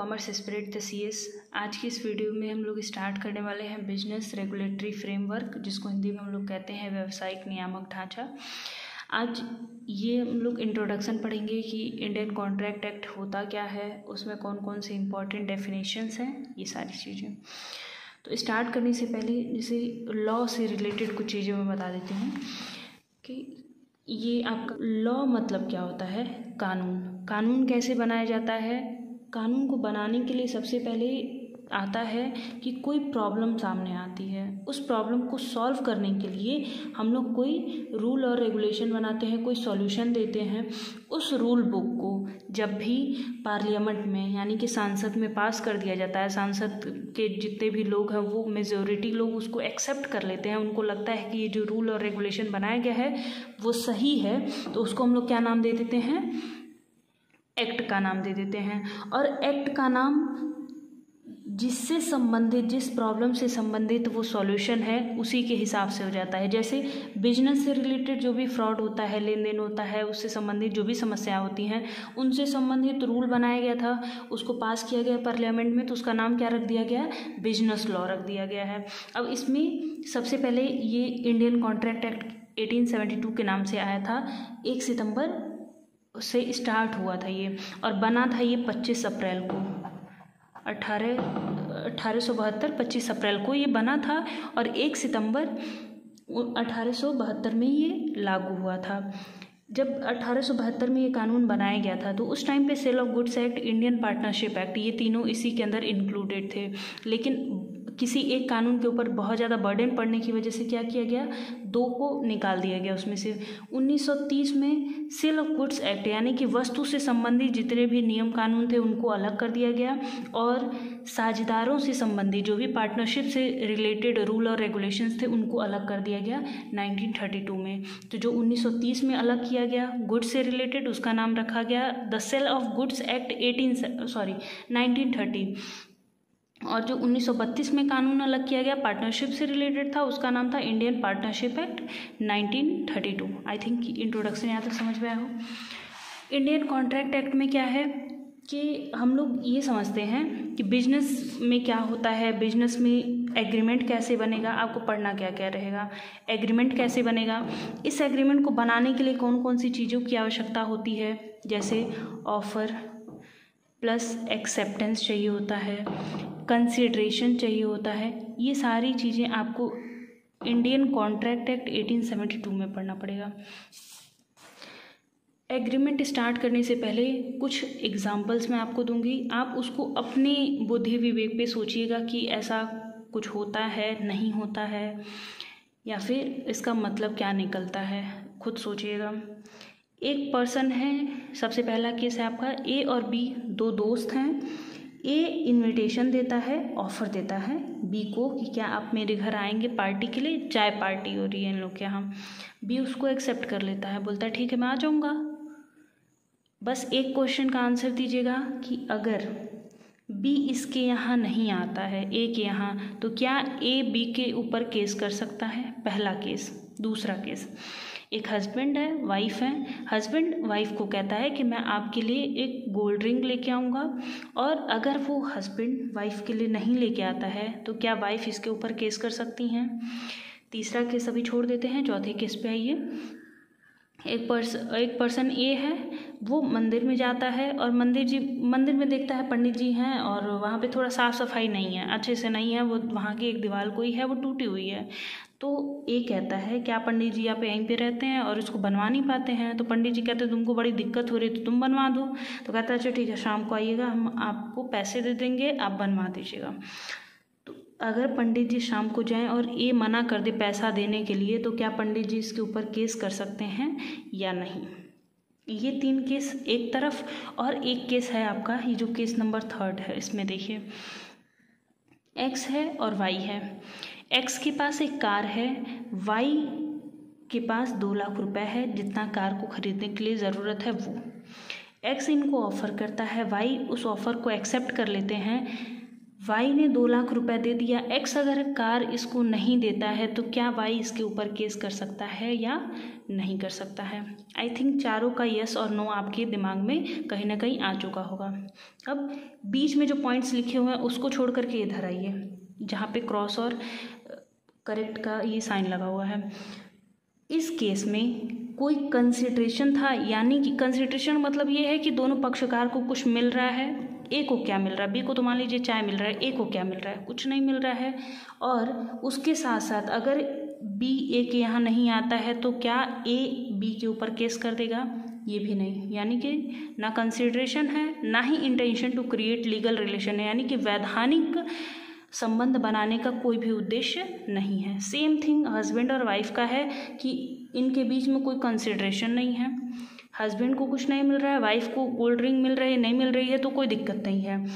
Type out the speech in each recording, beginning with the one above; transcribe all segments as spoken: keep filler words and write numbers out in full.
Commerce spirit the CS. आज की इस वीडियो में हम लोग स्टार्ट करने वाले हैं बिजनेस रेगुलेटरी फ्रेमवर्क, जिसको हिंदी में हम लोग कहते हैं व्यावसायिक नियामक ढांचा। आज ये हम लोग इंट्रोडक्शन पढ़ेंगे कि इंडियन कॉन्ट्रैक्ट एक्ट होता क्या है, उसमें कौन कौन से इम्पॉर्टेंट डेफिनेशंस हैं, ये सारी चीज़ें। तो स्टार्ट करने से पहले जैसे लॉ से रिलेटेड कुछ चीज़ें मैं बता देती हूँ कि ये आपका लॉ मतलब क्या होता है। कानून कानून कैसे बनाया जाता है। कानून को बनाने के लिए सबसे पहले आता है कि कोई प्रॉब्लम सामने आती है, उस प्रॉब्लम को सॉल्व करने के लिए हम लोग कोई रूल और रेगुलेशन बनाते हैं, कोई सॉल्यूशन देते हैं। उस रूल बुक को जब भी पार्लियामेंट में यानी कि सांसद में पास कर दिया जाता है, सांसद के जितने भी लोग हैं वो मेजॉरिटी लोग उसको एक्सेप्ट कर लेते हैं, उनको लगता है कि ये जो रूल और रेगुलेशन बनाया गया है वो सही है, तो उसको हम लोग क्या नाम दे देते हैं, एक्ट का नाम दे देते हैं। और एक्ट का नाम जिससे संबंधित, जिस प्रॉब्लम से संबंधित वो सॉल्यूशन है, उसी के हिसाब से हो जाता है। जैसे बिजनेस से रिलेटेड जो भी फ्रॉड होता है, लेन देन होता है, उससे संबंधित जो भी समस्या होती हैं, उनसे संबंधित रूल बनाया गया था, उसको पास किया गया पार्लियामेंट में, तो उसका नाम क्या रख दिया गया, बिजनेस लॉ रख दिया गया है। अब इसमें सबसे पहले ये Indian Contract Act eighteen seventy two के नाम से आया था, एक सितंबर से स्टार्ट हुआ था ये, और बना था ये पच्चीस अप्रैल को, अठारह अठारह सौ बहत्तर पच्चीस अप्रैल को ये बना था, और एक सितंबर अठारह सौ बहत्तर में ये लागू हुआ था। जब अठारह सौ बहत्तर में ये कानून बनाया गया था तो उस टाइम पे Sale of Goods Act, Indian Partnership Act, ये तीनों इसी के अंदर इंक्लूडेड थे। लेकिन किसी एक कानून के ऊपर बहुत ज़्यादा बर्डन पड़ने की वजह से क्या किया गया, दो को निकाल दिया गया उसमें से। उन्नीस सौ तीस में सेल ऑफ गुड्स एक्ट यानी कि वस्तु से संबंधित जितने भी नियम कानून थे उनको अलग कर दिया गया, और साझेदारों से संबंधित जो भी पार्टनरशिप से रिलेटेड रूल और रेगुलेशंस थे उनको अलग कर दिया गया नाइनटीन थर्टी टू में। तो जो उन्नीस सौ तीस में अलग किया गया गुड्स से रिलेटेड, उसका नाम रखा गया the Sale of Goods Act eighteen sorry nineteen thirty. और जो उन्नीस सौ बत्तीस में कानून अलग किया गया पार्टनरशिप से रिलेटेड था, उसका नाम था Indian Partnership Act nineteen thirty two. I think introduction यहाँ तक समझ में आया हो। इंडियन कॉन्ट्रैक्ट एक्ट में क्या है कि हम लोग ये समझते हैं कि बिजनेस में क्या होता है, बिजनेस में एग्रीमेंट कैसे बनेगा, आपको पढ़ना क्या क्या रहेगा, एग्रीमेंट कैसे बनेगा, इस एग्रीमेंट को बनाने के लिए कौन कौन सी चीज़ों की आवश्यकता होती है, जैसे ऑफर प्लस एक्सेप्टेंस चाहिए होता है, कंसिडरेशन चाहिए होता है। ये सारी चीज़ें आपको Indian Contract Act eighteen seventy two में पढ़ना पड़ेगा। एग्रीमेंट स्टार्ट करने से पहले कुछ एग्जांपल्स मैं आपको दूंगी, आप उसको अपने बुद्धि विवेक पे सोचिएगा कि ऐसा कुछ होता है, नहीं होता है, या फिर इसका मतलब क्या निकलता है, खुद सोचिएगा। एक पर्सन है, सबसे पहला केस है आपका, ए और बी दो दोस्त हैं। ए इनविटेशन देता है, ऑफर देता है बी को कि क्या आप मेरे घर आएंगे पार्टी के लिए, चाय पार्टी हो रही है इन लोग के यहाँ। बी उसको एक्सेप्ट कर लेता है, बोलता है ठीक है मैं आ जाऊँगा। बस एक क्वेश्चन का आंसर दीजिएगा कि अगर बी इसके यहाँ नहीं आता है, ए के यहाँ, तो क्या ए बी के ऊपर केस कर सकता है, पहला केस। दूसरा केस, एक हस्बैंड है, वाइफ है, हस्बैंड वाइफ को कहता है कि मैं आपके लिए एक गोल्ड रिंग लेके आऊँगा, और अगर वो हस्बैंड वाइफ के लिए नहीं लेके आता है तो क्या वाइफ इसके ऊपर केस कर सकती हैं। तीसरा केस अभी छोड़ देते हैं, चौथे केस पे आइए। एक पर्स एक पर्सन ए है, वो मंदिर में जाता है और मंदिर जी मंदिर में देखता है पंडित जी हैं और वहाँ पे थोड़ा साफ़ सफाई नहीं है, अच्छे से नहीं है, वो वहाँ की एक दीवार कोई है वो टूटी हुई है। तो ए कहता है क्या पंडित जी आप यहीं पे रहते हैं और इसको बनवा नहीं पाते हैं। तो पंडित जी कहते हैं तुमको बड़ी दिक्कत हो रही है तो तुम बनवा दो। तो कहता है अच्छा ठीक है शाम को आइएगा, हम आपको पैसे दे देंगे, आप बनवा दीजिएगा। तो अगर पंडित जी शाम को जाएं और ए मना कर दे पैसा देने के लिए, तो क्या पंडित जी इसके ऊपर केस कर सकते हैं या नहीं। ये तीन केस एक तरफ, और एक केस है आपका ये जो केस नंबर थर्ड है, इसमें देखिए एक्स है और वाई है। एक्स के पास एक कार है, वाई के पास दो लाख रुपए है, जितना कार को खरीदने के लिए ज़रूरत है वो। एक्स इनको ऑफ़र करता है, वाई उस ऑफ़र को एक्सेप्ट कर लेते हैं। वाई ने दो लाख रुपए दे दिया, एक्स अगर कार इसको नहीं देता है तो क्या वाई इसके ऊपर केस कर सकता है या नहीं कर सकता है। आई थिंक चारों का यस और नो आपके दिमाग में कहीं ना कहीं आ चुका होगा। अब बीच में जो पॉइंट्स लिखे हुए हैं उसको छोड़ करके इधर आइए, जहाँ पे क्रॉस और करेक्ट का ये साइन लगा हुआ है। इस केस में कोई कंसिडरेशन था, यानी कि कंसिडरेशन मतलब ये है कि दोनों पक्षकार को कुछ मिल रहा है। ए को क्या मिल रहा है, बी को तो मान लीजिए चाय मिल रहा है, ए को क्या मिल रहा है, कुछ नहीं मिल रहा है। और उसके साथ साथ अगर बी ए के यहाँ नहीं आता है तो क्या ए बी के ऊपर केस कर देगा, ये भी नहीं। यानी कि ना कंसिडरेशन है ना ही intention to create legal relation है, यानी कि वैधानिक संबंध बनाने का कोई भी उद्देश्य नहीं है। सेम थिंग हस्बैंड और वाइफ का है कि इनके बीच में कोई कंसिडरेशन नहीं है, हस्बैंड को कुछ नहीं मिल रहा है, वाइफ को कोल्ड ड्रिंक मिल रही है, नहीं मिल रही है तो कोई दिक्कत नहीं है,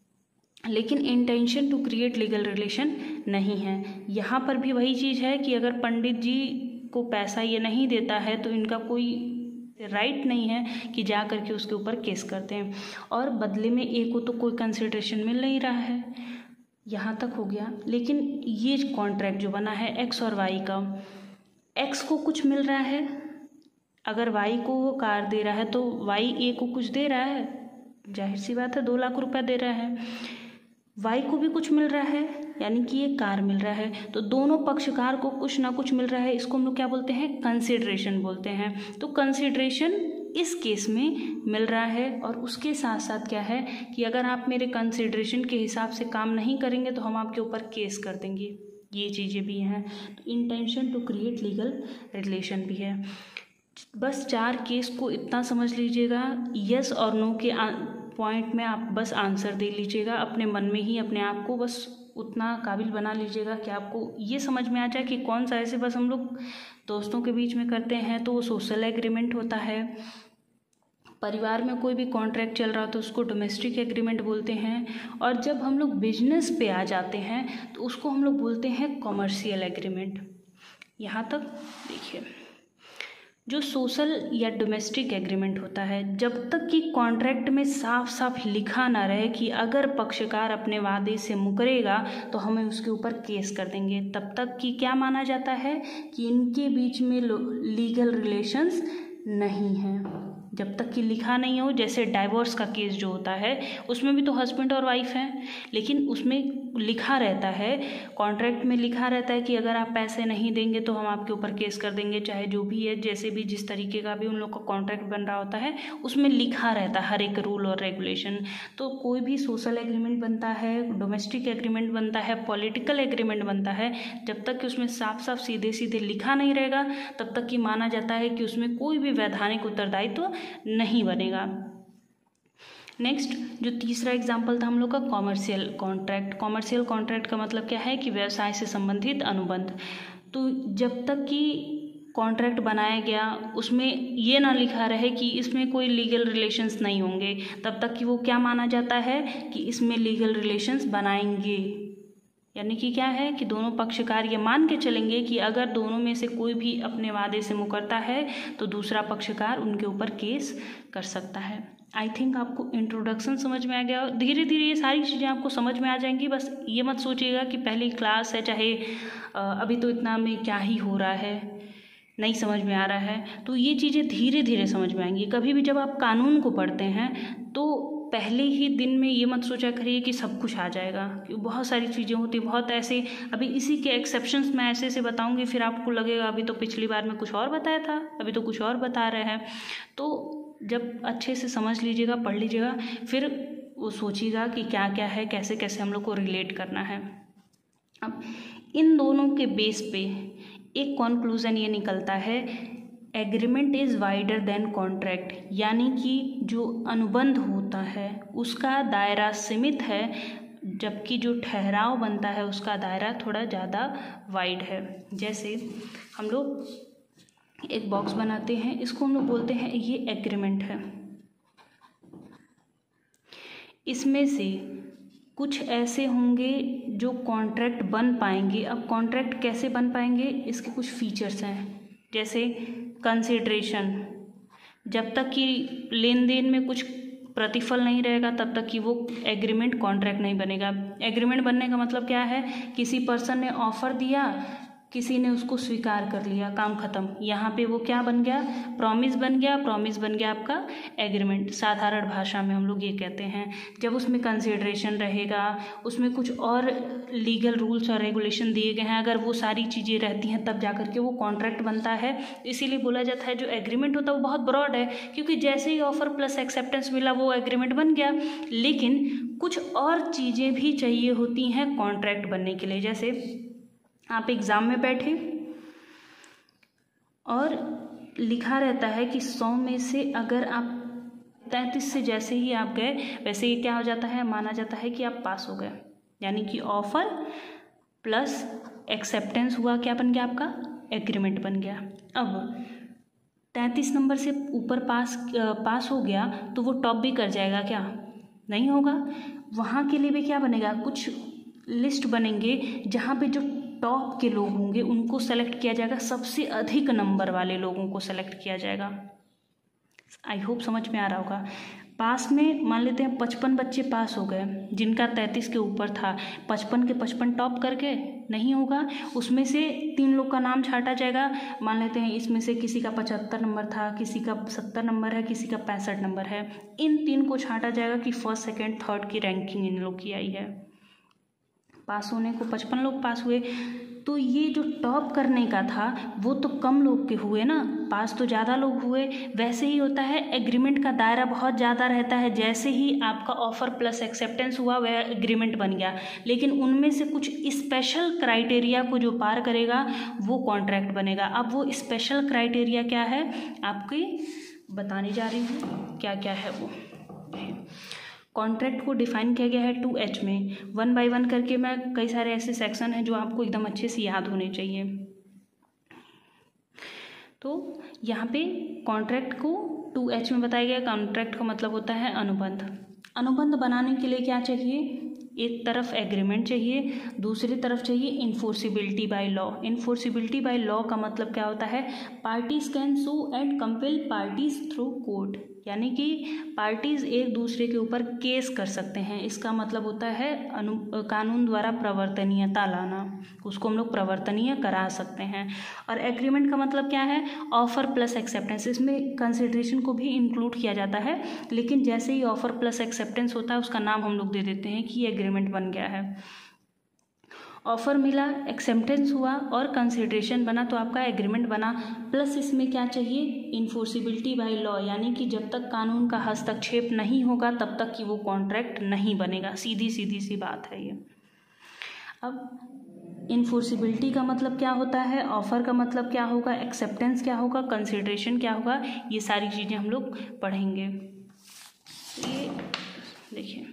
लेकिन intention to create legal relation नहीं है। यहाँ पर भी वही चीज़ है कि अगर पंडित जी को पैसा ये नहीं देता है तो इनका कोई राइट नहीं है कि जा करके उसके ऊपर केस करते हैं, और बदले में ए को तो कोई कंसिडरेशन मिल नहीं रहा है। यहाँ तक हो गया। लेकिन ये कॉन्ट्रैक्ट जो बना है एक्स और वाई का, एक्स को कुछ मिल रहा है, अगर वाई को वो कार दे रहा है तो वाई ए को कुछ दे रहा है, जाहिर सी बात है दो लाख रुपए दे रहा है। वाई को भी कुछ मिल रहा है, यानी कि ये कार मिल रहा है, तो दोनों पक्षकार को कुछ ना कुछ मिल रहा है। इसको हम लोग क्या बोलते हैं, कंसिडरेशन बोलते हैं। तो कंसिडरेशन इस केस में मिल रहा है, और उसके साथ साथ क्या है कि अगर आप मेरे कंसिडरेशन के हिसाब से काम नहीं करेंगे तो हम आपके ऊपर केस कर देंगे, ये चीज़ें भी हैं। तो intention to create legal relation भी है। बस चार केस को इतना समझ लीजिएगा, यस और नो के पॉइंट में आप बस आंसर दे लीजिएगा, अपने मन में ही अपने आप को बस उतना काबिल बना लीजिएगा कि आपको ये समझ में आ जाए कि कौन सा ऐसे बस हम लोग दोस्तों के बीच में करते हैं तो वो सोशल एग्रीमेंट होता है, परिवार में कोई भी कॉन्ट्रैक्ट चल रहा हो तो उसको डोमेस्टिक एग्रीमेंट बोलते हैं, और जब हम लोग बिजनेस पे आ जाते हैं तो उसको हम लोग बोलते हैं कॉमर्शियल एग्रीमेंट। यहाँ तक देखिए, जो सोशल या डोमेस्टिक एग्रीमेंट होता है, जब तक कि कॉन्ट्रैक्ट में साफ साफ लिखा ना रहे कि अगर पक्षकार अपने वादे से मुकरेगा तो हमें उसके ऊपर केस कर देंगे, तब तक कि क्या माना जाता है कि इनके बीच में लीगल रिलेशंस नहीं है। जब तक कि लिखा नहीं हो, जैसे डाइवोर्स का केस जो होता है उसमें भी तो हस्बैंड और वाइफ हैं, लेकिन उसमें लिखा रहता है, कॉन्ट्रैक्ट में लिखा रहता है कि अगर आप पैसे नहीं देंगे तो हम आपके ऊपर केस कर देंगे, चाहे जो भी है, जैसे भी जिस तरीके का भी उन लोग का कॉन्ट्रैक्ट बन रहा होता है उसमें लिखा रहता है हर एक रूल और रेगुलेशन। तो कोई भी सोशल एग्रीमेंट बनता है, डोमेस्टिक एग्रीमेंट बनता है, पॉलिटिकल एग्रीमेंट बनता है, जब तक कि उसमें साफ साफ सीधे सीधे लिखा नहीं रहेगा तब तक कि माना जाता है कि उसमें कोई भी वैधानिक उत्तरदायित्व तो नहीं बनेगा। नेक्स्ट जो तीसरा एग्जाम्पल था हम लोग का, कॉमर्शियल कॉन्ट्रैक्ट। कॉमर्शियल कॉन्ट्रैक्ट का मतलब क्या है कि व्यवसाय से संबंधित अनुबंध। तो जब तक कि कॉन्ट्रैक्ट बनाया गया उसमें ये ना लिखा रहे कि इसमें कोई लीगल रिलेशंस नहीं होंगे, तब तक कि वो क्या माना जाता है कि इसमें लीगल रिलेशंस बनाएंगे। यानी कि क्या है कि दोनों पक्षकार ये मान के चलेंगे कि अगर दोनों में से कोई भी अपने वादे से मुकरता है तो दूसरा पक्षकार उनके ऊपर केस कर सकता है। आई थिंक आपको इंट्रोडक्शन समझ में आ गया, धीरे धीरे ये सारी चीज़ें आपको समझ में आ जाएंगी। बस ये मत सोचिएगा कि पहली क्लास है, चाहे अभी तो इतना में क्या ही हो रहा है, नहीं समझ में आ रहा है, तो ये चीज़ें धीरे धीरे समझ में आएंगी। कभी भी जब आप कानून को पढ़ते हैं तो पहले ही दिन में ये मत सोचा करिए कि सब कुछ आ जाएगा, क्योंकि बहुत सारी चीज़ें होती हैं, बहुत ऐसे, अभी इसी के एक्सेप्शंस मैं ऐसे ऐसे बताऊंगी, फिर आपको लगेगा अभी तो पिछली बार में कुछ और बताया था, अभी तो कुछ और बता रहे हैं। तो जब अच्छे से समझ लीजिएगा, पढ़ लीजिएगा, फिर वो सोचिएगा कि क्या क्या है, कैसे कैसे हम लोग को रिलेट करना है। अब इन दोनों के बेस पे एक कॉन्क्लूज़न ये निकलता है, agreement is wider than contract, यानी कि जो अनुबंध होता है उसका दायरा सीमित है, जबकि जो ठहराव बनता है उसका दायरा थोड़ा ज़्यादा वाइड है। जैसे हम लोग एक बॉक्स बनाते हैं, इसको हम लोग बोलते हैं ये एग्रीमेंट है, इसमें से कुछ ऐसे होंगे जो कॉन्ट्रैक्ट बन पाएंगे। अब कॉन्ट्रैक्ट कैसे बन पाएंगे, इसके कुछ फीचर्स हैं, जैसे कंसिडरेशन, जब तक कि लेन देन में कुछ प्रतिफल नहीं रहेगा तब तक कि वो एग्रीमेंट कॉन्ट्रैक्ट नहीं बनेगा। एग्रीमेंट बनने का मतलब क्या है, किसी पर्सन ने ऑफर दिया, किसी ने उसको स्वीकार कर लिया, काम खत्म। यहाँ पे वो क्या बन गया, प्रॉमिस बन गया, प्रॉमिस बन गया आपका एग्रीमेंट। साधारण भाषा में हम लोग ये कहते हैं। जब उसमें कंसिडरेशन रहेगा, उसमें कुछ और लीगल रूल्स और रेगुलेशन दिए गए हैं, अगर वो सारी चीज़ें रहती हैं तब जा करके वो कॉन्ट्रैक्ट बनता है। इसीलिए बोला जाता है जो एग्रीमेंट होता है वो बहुत ब्रॉड है, क्योंकि जैसे ही ऑफर प्लस एक्सेप्टेंस मिला वो एग्रीमेंट बन गया। लेकिन कुछ और चीज़ें भी चाहिए होती हैं कॉन्ट्रैक्ट बनने के लिए। जैसे आप एग्ज़ाम में बैठे और लिखा रहता है कि सौ में से अगर आप तैंतीस से जैसे ही आप गए वैसे ही क्या हो जाता है, माना जाता है कि आप पास हो गए। यानी कि ऑफर प्लस एक्सेप्टेंस हुआ, क्या बन गया आपका, एग्रीमेंट बन गया। अब तैंतीस नंबर से ऊपर पास पास हो गया तो वो टॉप भी कर जाएगा क्या, नहीं होगा। वहाँ के लिए भी क्या बनेगा, कुछ लिस्ट बनेंगे जहाँ पे जो टॉप के लोग होंगे उनको सेलेक्ट किया जाएगा, सबसे अधिक नंबर वाले लोगों को सेलेक्ट किया जाएगा। आई होप समझ में आ रहा होगा। पास में मान लेते हैं पचपन बच्चे पास हो गए जिनका तैंतीस के ऊपर था, पचपन के पचपन टॉप करके नहीं होगा, उसमें से तीन लोग का नाम छाटा जाएगा। मान लेते हैं इसमें से किसी का पचहत्तर नंबर था, किसी का सत्तर नंबर है, किसी का पैंसठ नंबर है। इन तीन को छाटा जाएगा कि फर्स्ट सेकेंड थर्ड की रैंकिंग इन लोग की आई है। पास होने को पचपन लोग पास हुए, तो ये जो टॉप करने का था वो तो कम लोग के हुए ना, पास तो ज़्यादा लोग हुए। वैसे ही होता है, एग्रीमेंट का दायरा बहुत ज़्यादा रहता है। जैसे ही आपका ऑफर प्लस एक्सेप्टेंस हुआ वह एग्रीमेंट बन गया, लेकिन उनमें से कुछ स्पेशल क्राइटेरिया को जो पार करेगा वो कॉन्ट्रैक्ट बनेगा। अब वो स्पेशल क्राइटेरिया क्या है आपकी बताने जा रही हूँ, क्या क्या है वो। कॉन्ट्रैक्ट को डिफाइन किया गया है टू एच में। वन बाय वन करके मैं, कई सारे ऐसे सेक्शन हैं जो आपको एकदम अच्छे से याद होने चाहिए। तो यहाँ पे कॉन्ट्रैक्ट को टू एच में बताया गया। कॉन्ट्रैक्ट का मतलब होता है अनुबंध। अनुबंध बनाने के लिए क्या चाहिए, एक तरफ एग्रीमेंट चाहिए, दूसरी तरफ चाहिए enforceability by law. Enforceability by law का मतलब क्या होता है, parties can sue and compel parties through court. यानी कि पार्टीज एक दूसरे के ऊपर केस कर सकते हैं। इसका मतलब होता है अनु कानून द्वारा प्रवर्तनीयता लाना, उसको हम लोग प्रवर्तनीय करा सकते हैं। और एग्रीमेंट का मतलब क्या है, ऑफर प्लस एक्सेप्टेंस। इसमें कंसिडरेशन को भी इंक्लूड किया जाता है, लेकिन जैसे ही ऑफर प्लस एक्सेप्टेंस होता है उसका नाम हम लोग दे देते हैं कि एग्रीमेंट बन गया है। ऑफर मिला, एक्सेप्टेंस हुआ और कंसिडरेशन बना तो आपका एग्रीमेंट बना। प्लस इसमें क्या चाहिए, इन्फोर्सिबिलिटी बाय लॉ, यानी कि जब तक कानून का हस्तक्षेप नहीं होगा तब तक कि वो कॉन्ट्रैक्ट नहीं बनेगा। सीधी सीधी सी बात है ये। अब इन्फोर्सिबिलिटी का मतलब क्या होता है, ऑफर का मतलब क्या होगा, एक्सेप्टेंस क्या होगा, कंसिडरेशन क्या होगा, ये सारी चीज़ें हम लोग पढ़ेंगे। ये देखिए,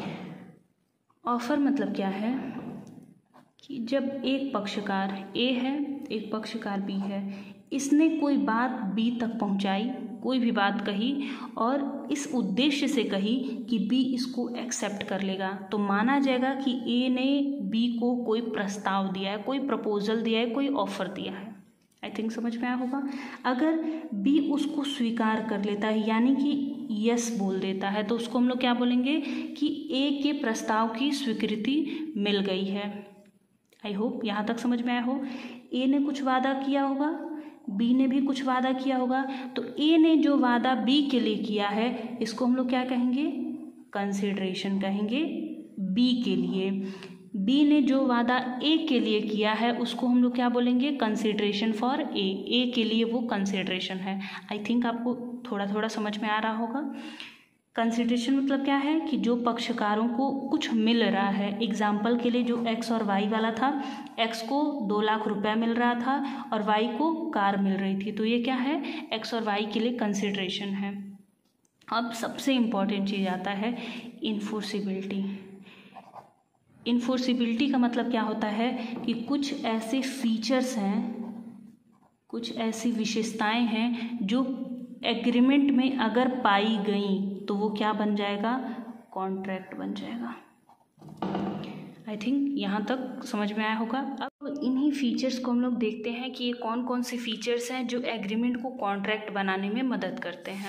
ऑफर मतलब क्या है कि जब एक पक्षकार ए है, एक पक्षकार बी है, इसने कोई बात बी तक पहुंचाई, कोई भी बात कही और इस उद्देश्य से कही कि बी इसको एक्सेप्ट कर लेगा, तो माना जाएगा कि ए ने बी को कोई प्रस्ताव दिया है, कोई प्रपोजल दिया है, कोई ऑफर दिया है। आई थिंक समझ में आया होगा। अगर बी उसको स्वीकार कर लेता है यानी कि यस बोल देता है, तो उसको हम लोग क्या बोलेंगे कि ए के प्रस्ताव की स्वीकृति मिल गई है। आई होप यहाँ तक समझ में आया हो। ए ने कुछ वादा किया होगा, बी ने भी कुछ वादा किया होगा, तो ए ने जो वादा बी के लिए किया है इसको हम लोग क्या कहेंगे, कंसिडरेशन कहेंगे बी के लिए। बी ने जो वादा ए के लिए किया है उसको हम लोग क्या बोलेंगे, कंसिडरेशन फॉर ए। ए के लिए वो कंसिडरेशन है। आई थिंक आपको थोड़ा थोड़ा समझ में आ रहा होगा। कंसिडरेशन मतलब क्या है कि जो पक्षकारों को कुछ मिल रहा है। एग्जाम्पल के लिए जो एक्स और वाई वाला था, एक्स को दो लाख रुपया मिल रहा था और वाई को कार मिल रही थी, तो ये क्या है, एक्स और वाई के लिए कंसिडरेशन है। अब सबसे इम्पॉर्टेंट चीज़ आता है इन्फोर्सिबिलिटी। इन्फोर्सिबिलिटी का मतलब क्या होता है कि कुछ ऐसे फीचर्स हैं, कुछ ऐसी विशेषताएं हैं जो एग्रीमेंट में अगर पाई गई तो वो क्या बन जाएगा, कॉन्ट्रैक्ट बन जाएगा। आई थिंक यहाँ तक समझ में आया होगा। अब इन्हीं फीचर्स को हम लोग देखते हैं कि ये कौन कौन से फीचर्स हैं जो एग्रीमेंट को कॉन्ट्रैक्ट बनाने में मदद करते हैं।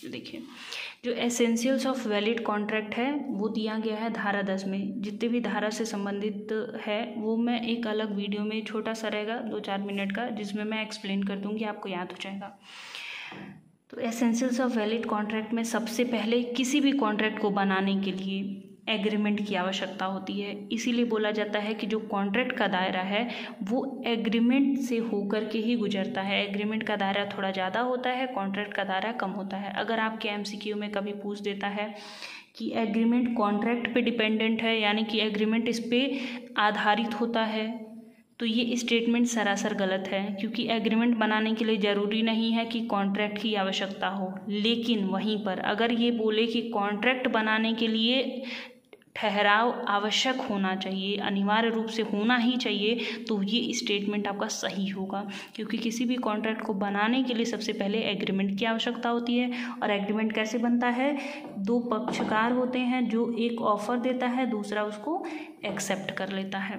देखिए, जो एसेंशियल्स ऑफ वैलिड कॉन्ट्रैक्ट है वो दिया गया है धारा दस में। जितने भी धारा से संबंधित है वो मैं एक अलग वीडियो में, छोटा सा रहेगा दो चार मिनट का, जिसमें मैं एक्सप्लेन कर दूँगी, आपको याद हो जाएगा। तो एसेंशियल्स ऑफ वैलिड कॉन्ट्रैक्ट में सबसे पहले किसी भी कॉन्ट्रैक्ट को बनाने के लिए एग्रीमेंट की आवश्यकता होती है। इसीलिए बोला जाता है कि जो कॉन्ट्रैक्ट का दायरा है वो एग्रीमेंट से होकर के ही गुजरता है। एग्रीमेंट का दायरा थोड़ा ज़्यादा होता है, कॉन्ट्रैक्ट का दायरा कम होता है। अगर आपके एमसीक्यू में कभी पूछ देता है कि एग्रीमेंट कॉन्ट्रैक्ट पे डिपेंडेंट है, यानी कि एग्रीमेंट इस पे आधारित होता है, तो ये स्टेटमेंट सरासर गलत है, क्योंकि एग्रीमेंट बनाने के लिए ज़रूरी नहीं है कि कॉन्ट्रैक्ट की आवश्यकता हो। लेकिन वहीं पर अगर ये बोले कि कॉन्ट्रैक्ट बनाने के लिए ठहराव आवश्यक होना चाहिए, अनिवार्य रूप से होना ही चाहिए, तो ये स्टेटमेंट आपका सही होगा, क्योंकि किसी भी कॉन्ट्रैक्ट को बनाने के लिए सबसे पहले एग्रीमेंट की आवश्यकता होती है। और एग्रीमेंट कैसे बनता है? दो पक्षकार होते हैं, जो एक ऑफर देता है, दूसरा उसको एक्सेप्ट कर लेता है।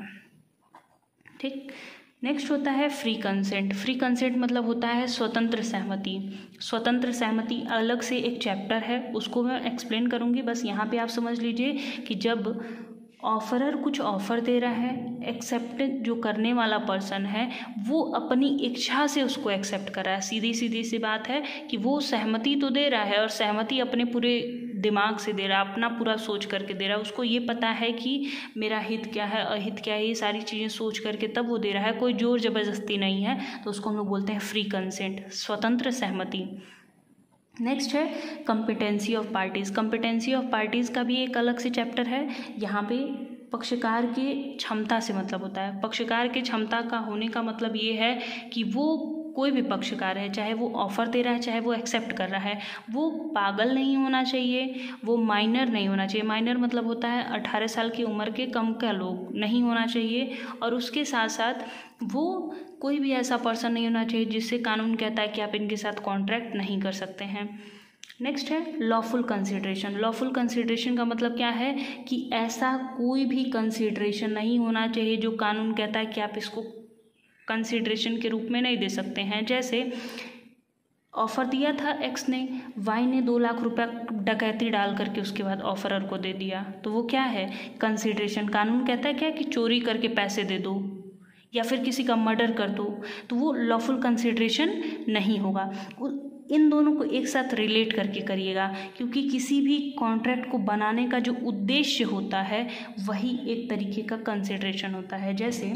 ठीक, नेक्स्ट होता है फ्री कंसेंट। फ्री कंसेंट मतलब होता है स्वतंत्र सहमति। स्वतंत्र सहमति अलग से एक चैप्टर है, उसको मैं एक्सप्लेन करूँगी। बस यहाँ पे आप समझ लीजिए कि जब ऑफरर कुछ ऑफर दे रहा है, एक्सेप्ट जो करने वाला पर्सन है वो अपनी इच्छा से उसको एक्सेप्ट कर रहा है। सीधी सीधी सी बात है कि वो सहमति तो दे रहा है, और सहमति अपने पूरे दिमाग से दे रहा है, अपना पूरा सोच करके दे रहा है। उसको ये पता है कि मेरा हित क्या है, अहित क्या है, ये सारी चीज़ें सोच करके तब वो दे रहा है। कोई जोर ज़बरदस्ती नहीं है, तो उसको हम लोग बोलते हैं फ्री कंसेंट, स्वतंत्र सहमति। नेक्स्ट है competency of parties. Competency of parties का भी एक अलग से चैप्टर है। यहाँ पे पक्षकार के क्षमता से मतलब होता है। पक्षकार के क्षमता का होने का मतलब ये है कि वो कोई भी पक्षकार है, चाहे वो ऑफ़र दे रहा है, चाहे वो एक्सेप्ट कर रहा है, वो पागल नहीं होना चाहिए, वो माइनर नहीं होना चाहिए। माइनर मतलब होता है अठारह साल की उम्र के कम का लोग नहीं होना चाहिए, और उसके साथ साथ वो कोई भी ऐसा पर्सन नहीं होना चाहिए जिससे कानून कहता है कि आप इनके साथ कॉन्ट्रैक्ट नहीं कर सकते हैं। नेक्स्ट है लॉफुल कंसिडरेशन। लॉफुल कंसिडरेशन का मतलब क्या है कि ऐसा कोई भी कंसिडरेशन नहीं होना चाहिए जो कानून कहता है कि आप इसको कंसिडरेशन के रूप में नहीं दे सकते हैं। जैसे ऑफ़र दिया था एक्स ने, वाई ने दो लाख रुपया डकैती डाल करके उसके बाद ऑफरर को दे दिया, तो वो क्या है? कंसिडरेशन। कानून कहता है क्या कि चोरी करके पैसे दे दो या फिर किसी का मर्डर कर दो, तो वो लॉफुल कंसिडरेशन नहीं होगा। इन दोनों को एक साथ रिलेट करके करिएगा, क्योंकि किसी भी कॉन्ट्रैक्ट को बनाने का जो उद्देश्य होता है वही एक तरीके का कंसिडरेशन होता है। जैसे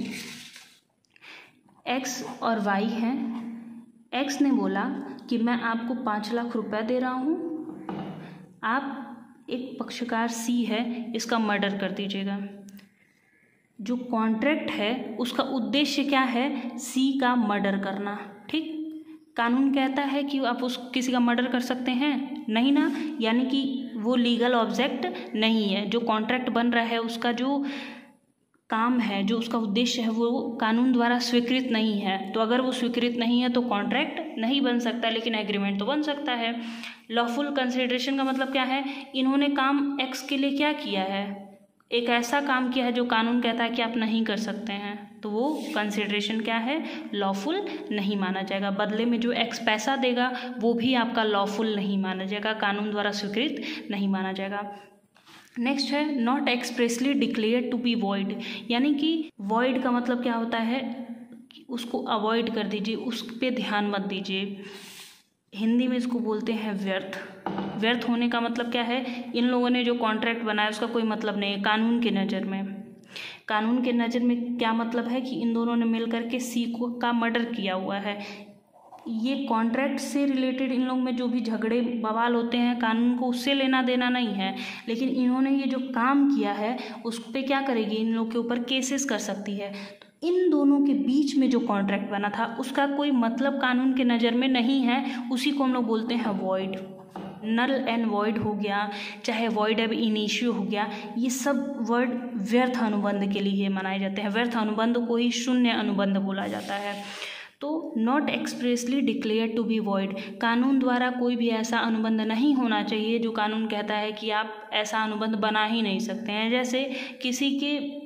एक्स और वाई हैं, एक्स ने बोला कि मैं आपको पाँच लाख रुपया दे रहा हूँ, आप एक पक्षकार सी है, इसका मर्डर कर दीजिएगा। जो कॉन्ट्रैक्ट है उसका उद्देश्य क्या है? सी का मर्डर करना। ठीक, कानून कहता है कि आप उस किसी का मर्डर कर सकते हैं? नहीं ना, यानी कि वो लीगल ऑब्जेक्ट नहीं है। जो कॉन्ट्रैक्ट बन रहा है उसका जो काम है, जो उसका उद्देश्य है, वो कानून द्वारा स्वीकृत नहीं है। तो अगर वो स्वीकृत नहीं है तो कॉन्ट्रैक्ट नहीं बन सकता, लेकिन एग्रीमेंट तो बन सकता है। लॉफुल कंसिडरेशन का मतलब क्या है? इन्होंने काम एक्स के लिए क्या किया है? एक ऐसा काम किया है जो कानून कहता है कि आप नहीं कर सकते हैं, तो वो कंसिडरेशन क्या है? लॉफुल नहीं माना जाएगा। बदले में जो एक्स पैसा देगा वो भी आपका लॉफुल नहीं माना जाएगा, कानून द्वारा स्वीकृत नहीं माना जाएगा। नेक्स्ट है not expressly declare to be void, यानी कि वॉइड का मतलब क्या होता है? उसको अवॉइड कर दीजिए, उस पर ध्यान मत दीजिए। हिंदी में इसको बोलते हैं व्यर्थ। व्यर्थ होने का मतलब क्या है? इन लोगों ने जो कॉन्ट्रैक्ट बनाया उसका कोई मतलब नहीं है कानून के नज़र में। कानून के नज़र में क्या मतलब है कि इन दोनों ने मिल करके सी को का मर्डर किया हुआ है। ये कॉन्ट्रैक्ट से रिलेटेड इन लोगों में जो भी झगड़े बवाल होते हैं, कानून को उससे लेना देना नहीं है, लेकिन इन्होंने ये जो काम किया है उस पर क्या करेगी? इन लोगों के ऊपर केसेस कर सकती है। तो इन दोनों के बीच में जो कॉन्ट्रैक्ट बना था उसका कोई मतलब कानून के नज़र में नहीं है, उसी को हम लोग बोलते हैं वॉइड। नल एंड वॉइड हो गया, चाहे वॉइड अब इनिशियो हो गया, ये सब वर्ड व्यर्थ अनुबंध के लिए मनाए जाते हैं। व्यर्थ अनुबंध को ही शून्य अनुबंध बोला जाता है। तो not expressly declare to be void, कानून द्वारा कोई भी ऐसा अनुबंध नहीं होना चाहिए जो कानून कहता है कि आप ऐसा अनुबंध बना ही नहीं सकते हैं। जैसे किसी के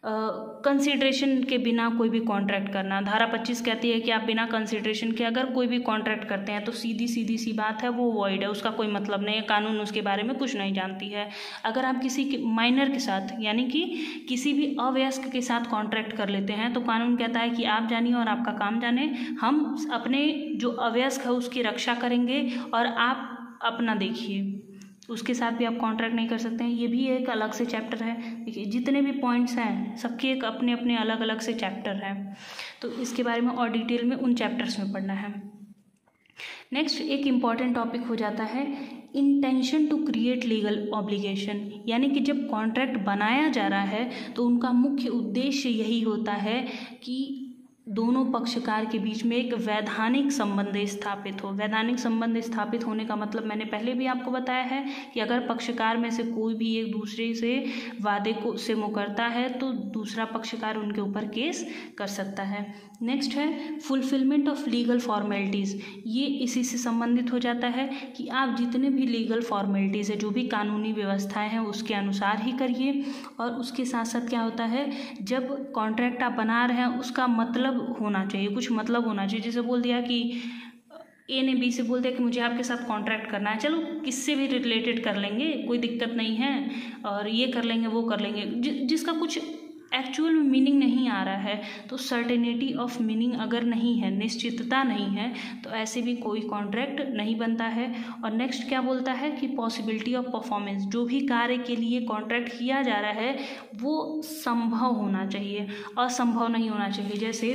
कंसिडरेशन के बिना कोई भी कॉन्ट्रैक्ट करना। धारा पच्चीस कहती है कि आप बिना कंसिडरेशन के अगर कोई भी कॉन्ट्रैक्ट करते हैं तो सीधी सीधी सी बात है वो वॉइड है, उसका कोई मतलब नहीं है, कानून उसके बारे में कुछ नहीं जानती है। अगर आप किसी के माइनर के साथ यानी कि किसी भी अवयस्क के साथ कॉन्ट्रैक्ट कर लेते हैं तो कानून कहता है कि आप जानिए और आपका काम जाने, हम अपने जो अवयस्क है उसकी रक्षा करेंगे और आप अपना देखिए, उसके साथ भी आप कॉन्ट्रैक्ट नहीं कर सकते हैं। ये भी एक अलग से चैप्टर है। देखिए जितने भी पॉइंट्स हैं सबके एक अपने अपने अलग अलग से चैप्टर हैं, तो इसके बारे में और डिटेल में उन चैप्टर्स में पढ़ना है। नेक्स्ट एक इम्पॉर्टेंट टॉपिक हो जाता है intention to create legal obligation, यानी कि जब कॉन्ट्रैक्ट बनाया जा रहा है तो उनका मुख्य उद्देश्य यही होता है कि दोनों पक्षकार के बीच में एक वैधानिक संबंध स्थापित हो। वैधानिक संबंध स्थापित होने का मतलब मैंने पहले भी आपको बताया है कि अगर पक्षकार में से कोई भी एक दूसरे से वादे को से मुकरता है तो दूसरा पक्षकार उनके ऊपर केस कर सकता है। नेक्स्ट है फुलफिलमेंट ऑफ लीगल फॉर्मेलिटीज़। ये इसी से संबंधित हो जाता है कि आप जितने भी लीगल फॉर्मेलिटीज़ है, जो भी कानूनी व्यवस्थाएं हैं उसके अनुसार ही करिए। और उसके साथ साथ क्या होता है, जब कॉन्ट्रैक्ट आप बना रहे हैं उसका मतलब होना चाहिए, कुछ मतलब होना चाहिए। जैसे बोल दिया कि ए ने बी से बोल दिया कि मुझे आपके साथ कॉन्ट्रैक्ट करना है, चलो किससे भी रिलेटेड कर लेंगे, कोई दिक्कत नहीं है, और ये कर लेंगे वो कर लेंगे, जि, जिसका कुछ एक्चुअल में मीनिंग नहीं आ रहा है। तो सर्टेनिटी ऑफ मीनिंग अगर नहीं है, निश्चितता नहीं है, तो ऐसे भी कोई कॉन्ट्रैक्ट नहीं बनता है। और नेक्स्ट क्या बोलता है कि पॉसिबिलिटी ऑफ परफॉर्मेंस, जो भी कार्य के लिए कॉन्ट्रैक्ट किया जा रहा है वो संभव होना चाहिए, असंभव नहीं होना चाहिए। जैसे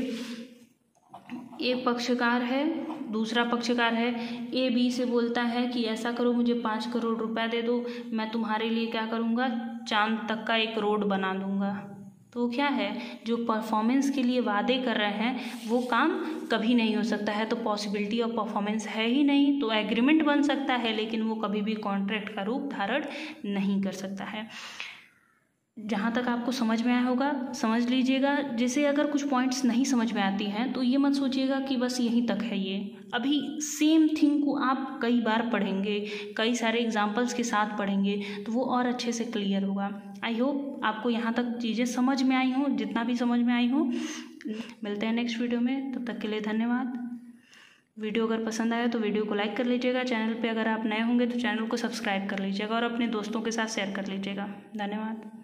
एक पक्षकार है, दूसरा पक्षकार है, ए बी से बोलता है कि ऐसा करो, मुझे पाँच करोड़ रुपए दे दो, मैं तुम्हारे लिए क्या करूँगा, चांद तक का एक रोड बना दूँगा। तो क्या है, जो परफॉर्मेंस के लिए वादे कर रहे हैं वो काम कभी नहीं हो सकता है, तो पॉसिबिलिटी ऑफ परफॉर्मेंस है ही नहीं। तो एग्रीमेंट बन सकता है लेकिन वो कभी भी कॉन्ट्रैक्ट का रूप धारण नहीं कर सकता है। जहाँ तक आपको समझ में आया होगा समझ लीजिएगा। जैसे अगर कुछ पॉइंट्स नहीं समझ में आती हैं तो ये मत सोचिएगा कि बस यहीं तक है, ये अभी सेम थिंग को आप कई बार पढ़ेंगे, कई सारे एग्जांपल्स के साथ पढ़ेंगे तो वो और अच्छे से क्लियर होगा। आई होप आपको यहाँ तक चीज़ें समझ में आई हों, जितना भी समझ में आई हो। मिलते हैं नेक्स्ट वीडियो में, तब तक के लिए धन्यवाद। वीडियो अगर पसंद आया तो वीडियो को लाइक कर लीजिएगा, चैनल पे अगर आप नए होंगे तो चैनल को सब्सक्राइब कर लीजिएगा और अपने दोस्तों के साथ शेयर कर लीजिएगा। धन्यवाद।